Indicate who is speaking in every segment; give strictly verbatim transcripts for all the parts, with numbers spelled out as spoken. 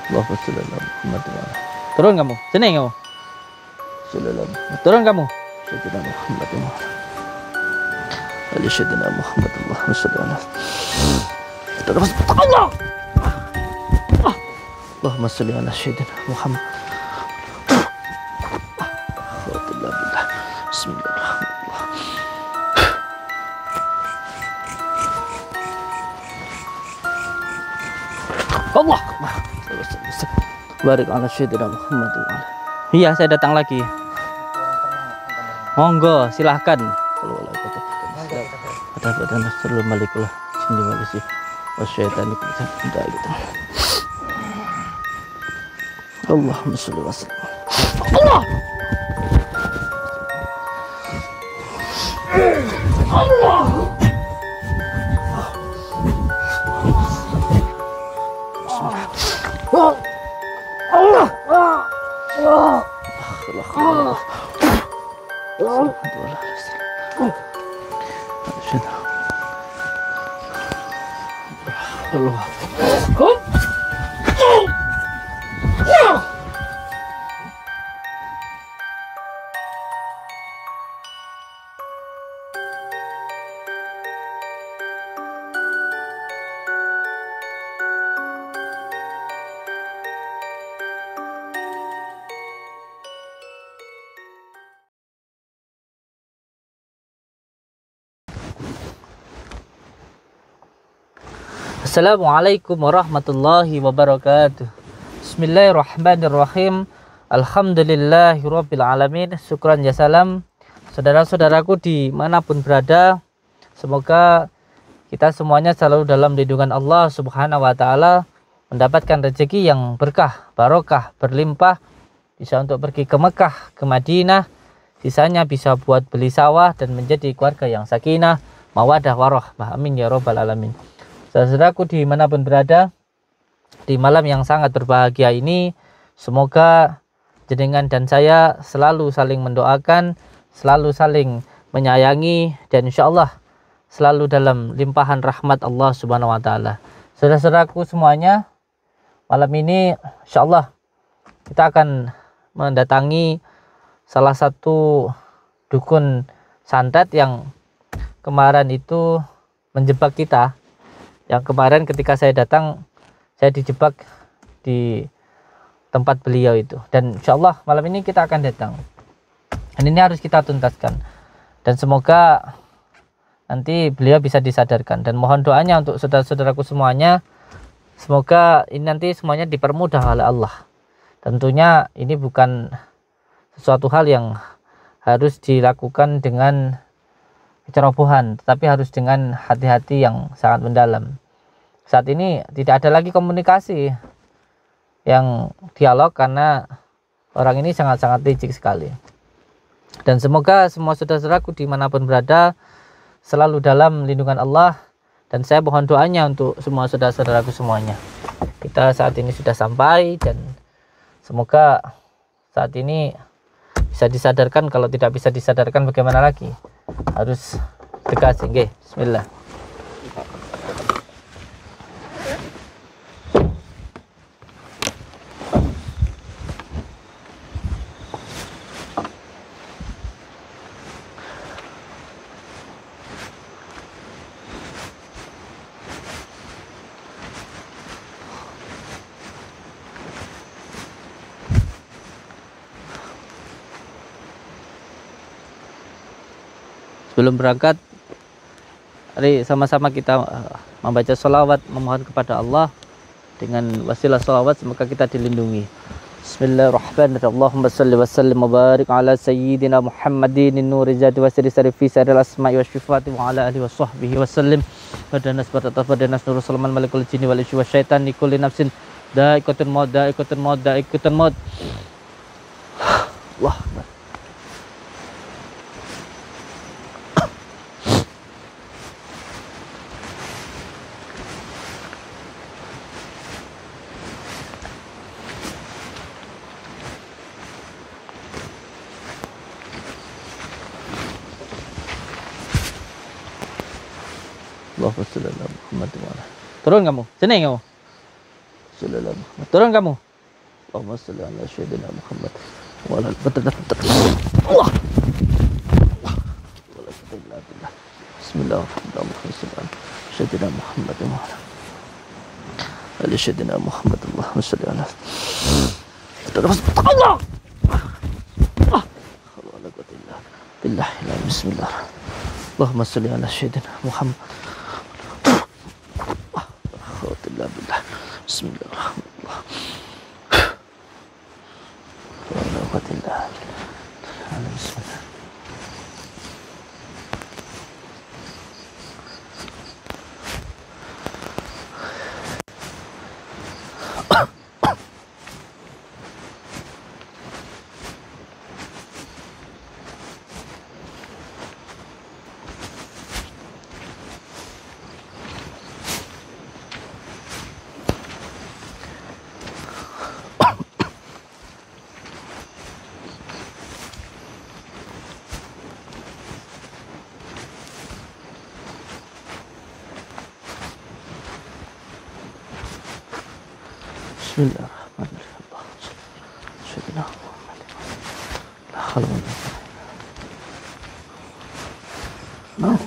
Speaker 1: Allahumma sholli ala Muhammad wa ala. Turun kamu, sini kamu. Sallallahu. Turun kamu. Sayyidina Muhammad wa ala. Ali Sayyidina Muhammad Allahumma sholli ala. Terus Allah. Allahumma sholli ala Sayyidina Muhammad. Bismillahirrahmanirrahim. Allah. Barik ala Sayyidina Muhammad wa ala. Iya, saya datang lagi. Monggo, silahkan. Ada pada Nasrul Malikul Jinni wal Insi wasyaitan kita gitu. Allahumma sholli wa sallim. Allah. Allah. Allah. Allah. Allah. Assalamualaikum warahmatullahi wabarakatuh. Bismillahirrahmanirrahim. Alhamdulillahirabbil alamin. Syukran ya salam. Saudara-saudaraku dimanapun berada, semoga kita semuanya selalu dalam lindungan Allah Subhanahu wa taala, mendapatkan rezeki yang berkah, barokah, berlimpah, bisa untuk pergi ke Mekah, ke Madinah, sisanya bisa buat beli sawah dan menjadi keluarga yang sakinah, mawadah, warahmah. Amin ya rabbal alamin. Saudaraku dimanapun berada, di malam yang sangat berbahagia ini, semoga jenengan dan saya selalu saling mendoakan, selalu saling menyayangi, dan insya Allah selalu dalam limpahan rahmat Allah Subhanahu wa taala. Saudara-saudaraku semuanya, malam ini insya Allah kita akan mendatangi salah satu dukun santet yang kemarin itu menjebak kita. Yang kemarin ketika saya datang, saya dijebak di tempat beliau itu. Dan insya Allah malam ini kita akan datang. Dan ini harus kita tuntaskan. Dan semoga nanti beliau bisa disadarkan. Dan mohon doanya untuk saudara-saudaraku semuanya. Semoga ini nanti semuanya dipermudah oleh Allah. Tentunya ini bukan sesuatu hal yang harus dilakukan dengan kecerobohan, tetapi harus dengan hati-hati yang sangat mendalam. Saat ini tidak ada lagi komunikasi yang dialog karena orang ini sangat-sangat licik sekali. Dan semoga semua saudara-saudaraku dimanapun berada selalu dalam lindungan Allah, dan saya mohon doanya untuk semua saudara-saudaraku semuanya. Kita saat ini sudah sampai, dan semoga saat ini bisa disadarkan. Kalau tidak bisa disadarkan bagaimana lagi? Harus tegas. Nggih, bismillah. Sebelum berangkat, mari sama-sama kita membaca sholawat, memohon kepada Allah. Dengan wasilah sholawat semoga kita dilindungi. Bismillahirrahmanirrahim. Allahumma salli wa sallim wa barik ala sayyidina Muhammadin nuri zati wa sirri sarifi saril asma'i wa syifati wa ala alihi wa sahbihi wa sallim. Badanas batata badanas nurul salaman malikul jinni wal insi wa syaitan likulli nafsin da'iqatul maut da'iqatul maut da'iqatul maut. Allah. Allahumma sholli ala Muhammad wa ala. Turun kamu, sini kamu. sholli ala Muhammad. Turun kamu. Allahumma sholli ala sayyidina Muhammad wa ala Allah. Bismillahirrahmanirrahim. Sayyidina Muhammad wa ala ali sayyidina Muhammad. Allahumma sholli ala Allah. Billah, bismillah. Allahumma sholli ala sayyidina Muhammad. Billah. Bismillahirrahmanirrahim. Bismillah. Bismillahirrahmanirrahim. Sayyidina Muhammad. La haula wa la quwwata.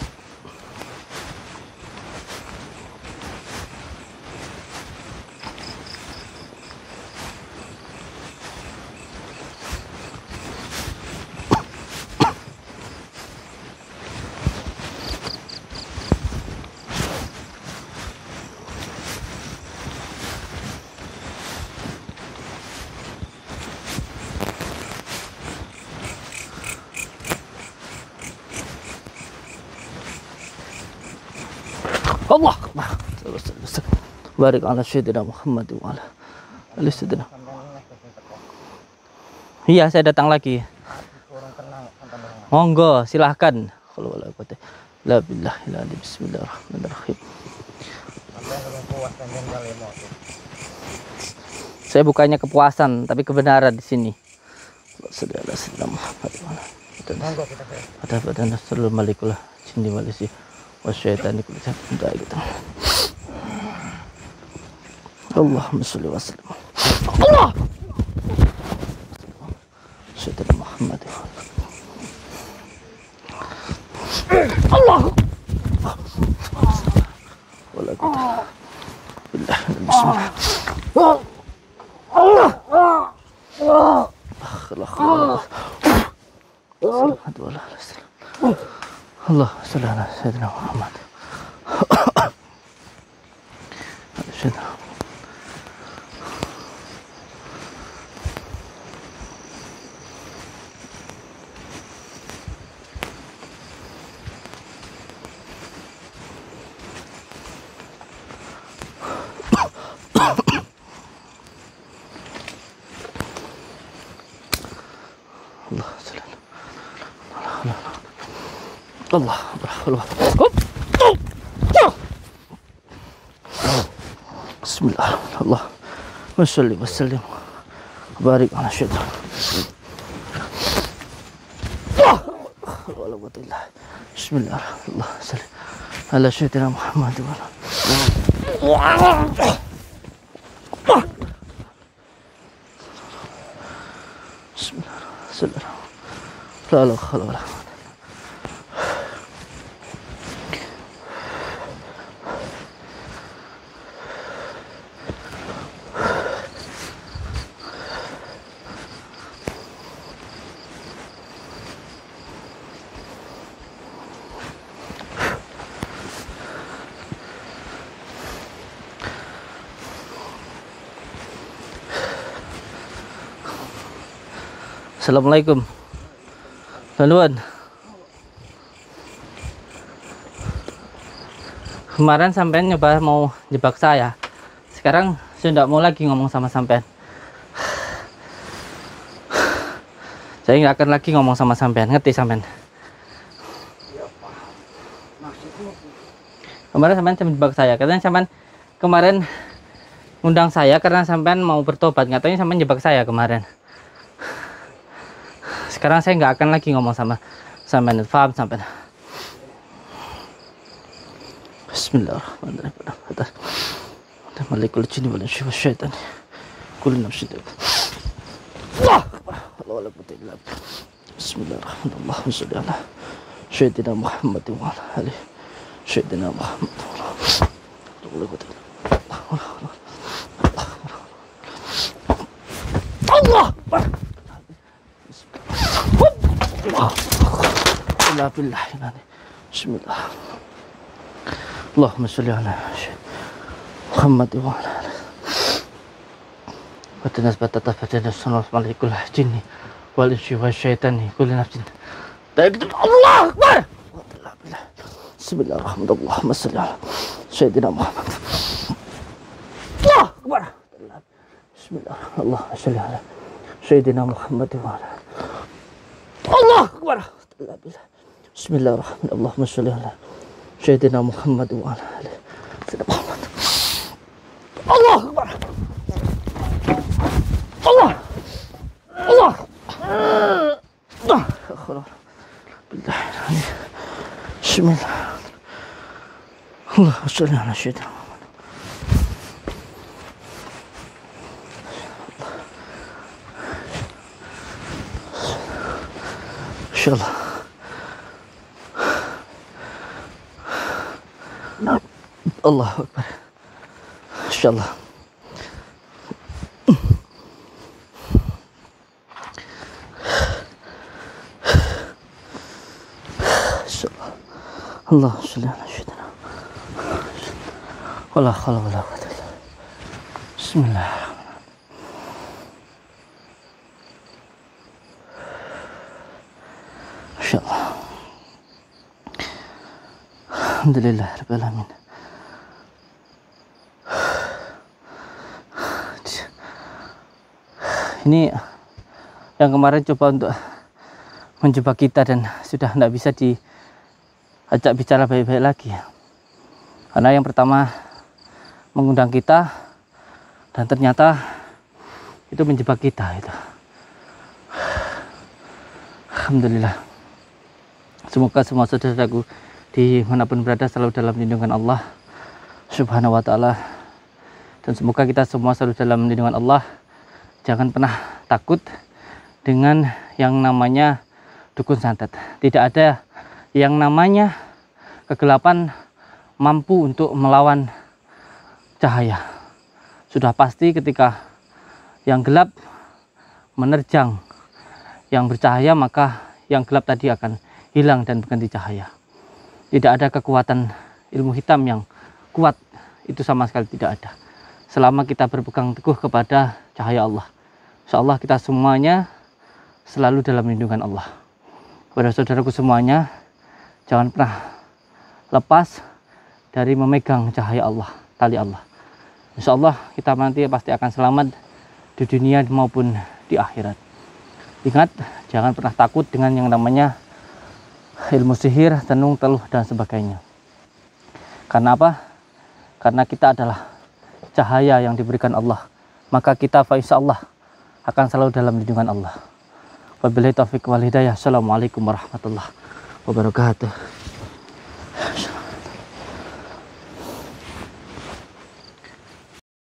Speaker 1: Allah barik ala sayyidina Muhammad wa ala ali sayyidina. Iya, saya datang lagi. Monggo, silahkan. Kalau wala quwata la billah illa bismillahirrahmanirrahim. Saya bukannya kepuasan, tapi kebenaran di sini. Saudara saudara Muhammad. Ada pada Nasrul Malikul Jinni wal Insi wasyaitan kulli sampai gitu. Allahumma sholli wa sallim. Allah. Sayyidina Muhammad. Allah. Wala quwwata billah. Bismillah. Allah. Allah. Allah sallallahu alaihi wasallam Muhammad. Allah Allah. Bismillah. Allah. Wassalli wassallim. Barik ala syaitan. Bismillah. Allah salli ala syaitan Muhammad wa ala. Bismillah. Sallallahu. La ilaha illallah. Assalamualaikum teman-teman. Kemarin sampean nyoba mau jebak saya, sekarang saya tidak mau lagi ngomong sama sampean. Saya nggak akan lagi ngomong sama sampean, ngerti sampean? Kemarin sampean jebak saya, katanya sampean kemarin undang saya karena sampean mau bertobat, katanya sampean jebak saya kemarin. Sekarang saya nggak akan lagi ngomong sama sampean, paham sampean? Bismillahirrahmanirrahim. malikul jinni wal insi wasyaitan kullu nafsin Allah wala quwwata illa billah. Bismillahirrahmanirrahim. Allahumma shalli ala sayyidina Muhammad wa ala ali sayyidina Muhammad. Allah Allah billah. Bismillah. Allahumma shalli ala Muhammad wa ala ali wa tanasbata fatana sunnah malikul jinni wal insi wasyaitani kullu nafsin. Allah Akbar. Bismillahirrahmanirrahim. Allahumma shalli ala sayyidina Muhammad. Allah Akbar. Bismillah. Allahumma shalli ala sayyidina Muhammad wa ala Allah Akbar. Bismillahirrahmanirrahim. Allahumma shalli ala sayyidina Muhammad wa ala ali sayyidina Muhammad. Allah Akbar. Allah Allah Allah. Bismillah. Allah sholli ala sayyidina Muhammad. Insyaallah. Allahu Akbar. Insyaallah. Allah sholli ala sayyidina wala haula wala quwwata illa billah. Bismillah. Insyaallah. Alhamdulillah rabbil alamin. Ini yang kemarin coba untuk menjebak kita dan sudah tidak bisa diajak bicara baik-baik lagi. Karena yang pertama mengundang kita dan ternyata itu menjebak kita itu. Alhamdulillah. Semoga semua saudaraku dimanapun berada selalu dalam lindungan Allah Subhanahu wa ta'ala. Dan semoga kita semua selalu dalam lindungan Allah. Jangan pernah takut dengan yang namanya dukun santet. Tidak ada yang namanya kegelapan mampu untuk melawan cahaya. Sudah pasti ketika yang gelap menerjang yang bercahaya, maka yang gelap tadi akan hilang dan berganti cahaya. Tidak ada kekuatan ilmu hitam yang kuat, itu sama sekali tidak ada. Selama kita berpegang teguh kepada cahaya Allah, insya Allah kita semuanya selalu dalam lindungan Allah. Kepada saudaraku semuanya, jangan pernah lepas dari memegang cahaya Allah, tali Allah. Insya Allah kita nanti pasti akan selamat di dunia maupun di akhirat. Ingat, jangan pernah takut dengan yang namanya ilmu sihir, tenung, teluh, dan sebagainya. Karena apa? Karena kita adalah cahaya yang diberikan Allah. Maka kita insya Allah akan selalu dalam lindungan Allah. Wabillahi taufiq wal hidayah. Assalamualaikum warahmatullahi wabarakatuh.